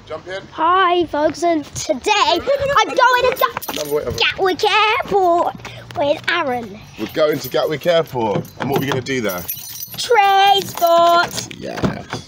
Jump in. Hi folks, and today I'm going to Gatwick Airport with Aaron. We're going to Gatwick Airport. And what are we going to do there? Trade sports. Yes.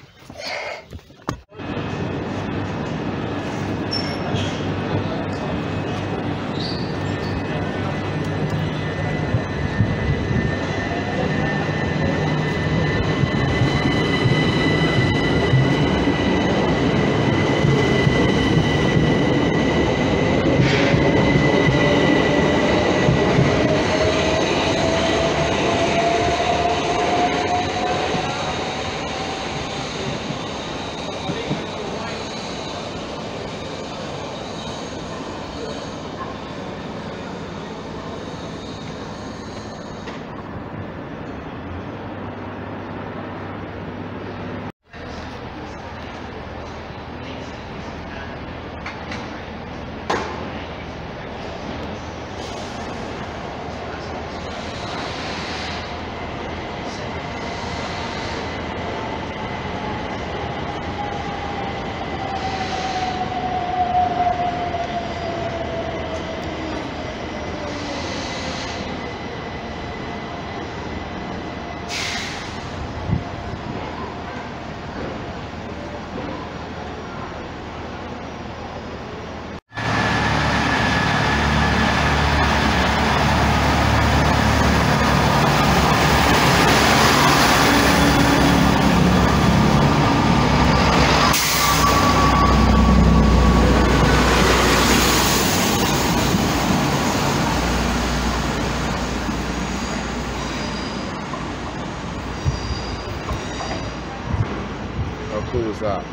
How cool was that?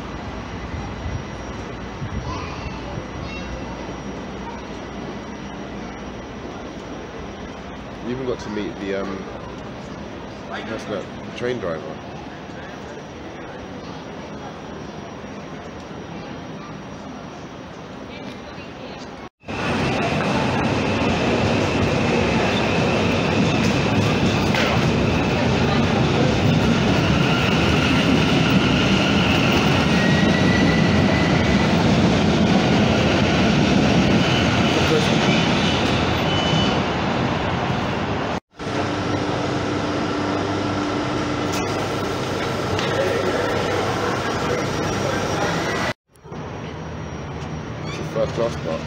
You even got to meet the train driver. First class part.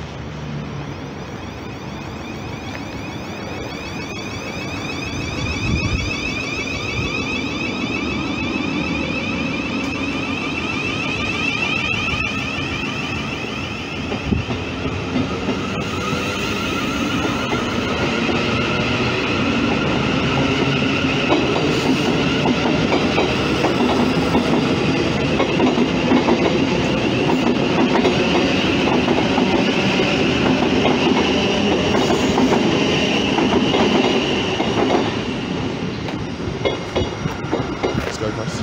Go, guys.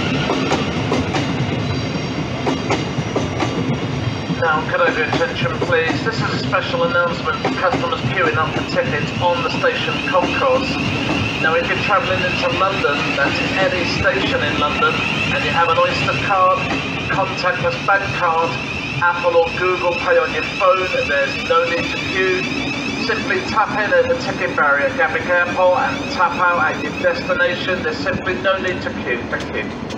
Now, could I have your attention, please? please. This is a special announcement for customers queuing up for tickets on the station concourse. Now, if you're travelling into London, that's any station in London, and you have an Oyster card, contactless bank card, Apple or Google Pay on your phone, there's no need to queue. Simply tap in at the ticket barrier at Gatwick Airport and tap out at your destination. There's simply no need to queue. Thank you.